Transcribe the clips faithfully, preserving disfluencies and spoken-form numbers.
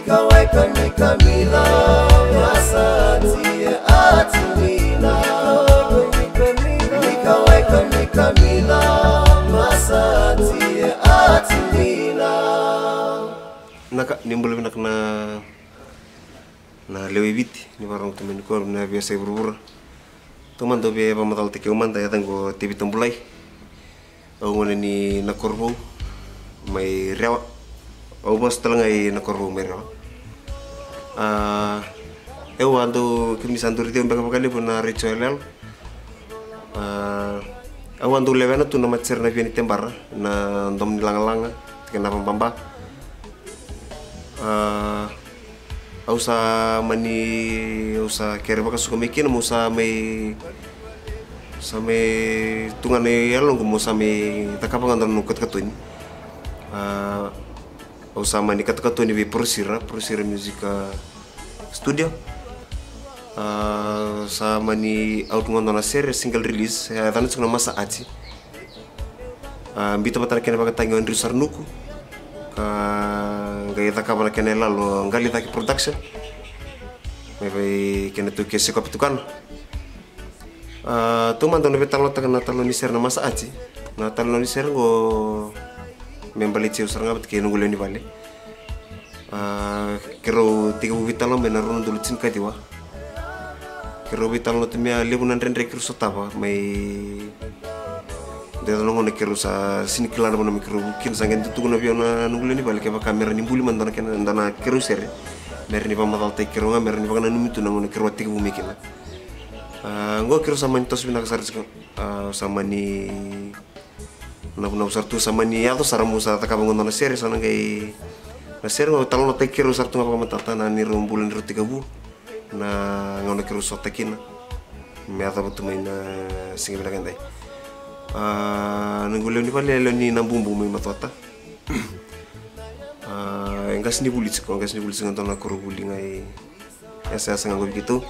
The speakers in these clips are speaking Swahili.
nikaweka nikamila masati atumina nikaweka nikamila masati atumina naka nimbul nak na na lewe viti ni warang temen ko na biasa berburu teman to be pamatal teke uman ta yatang ko tibi tombulai au ngone ni na korbo mai rewa au mas telangai na korbo mai rewa ah eu ando kemi santuri te mbaka kali puna richoelel ah au ando levena tu na matser na vieni tembara na ndom nilang-langa kena pambamba ah ausa mani ausa kere baka suka mekin mo sa may sa may tungan ni yalong mo sa may takapangan ng kat katun ah ausa mani kat katun ni prosira prosira musika studio ah sa mani out ngono na series single release ya tanah suka masa aci ah bita mata kene baka tangon risarnuku gaya tak kapan kena lalu ngali tak production, maybe kena tu kesi kopi tu kan, tu mantan lebih talon tak kena talon iser nama saaci, na talon iser go membeli ciu serang apa kena nunggu leni balik, kero tiga bubi talon benar runun dulu cin kadiwa, kero bubi talon tu mia lebunan rendre kero sotapa, may dia nongol nak kerusa sini kelar mana mikro kin sangen tu tu nabi ona nunggu ni balik apa kamera ni buli mandana kena ndana kerusere mer ni pamatal te keronga mer ni pakana numitu nangone kerwati bumi kena ngo kerusa mantos bina kasar sama ni na na usar tu sama ni atau saramu sa takabangon na sere sana kai na sere ngo talon te kerusa tu ngapa matata na ni rombulan roti kabu na ngone kerusa tekina me ata betu main singi bila kantai ah nanggulo ni pale lo ni nambumbu may matota ah engas ni bulit ko engas ni bulit nganto na kurubuli ngai asa asa nggo begitu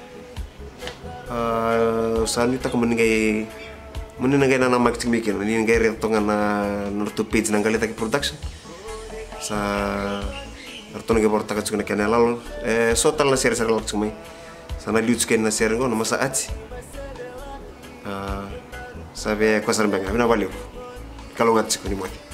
ah sani ta kemen ngai men ngai na marketing bikin ni ngai rentongan na nortu page nang kali ta production sa arton ngai porta ka tsukna kana lalo eh sotal na share share lak tsumai sana liuts ken na share ngo na masa aci ah sabe kuasar bang, abina valeu. Kalau ngat sih ni muat.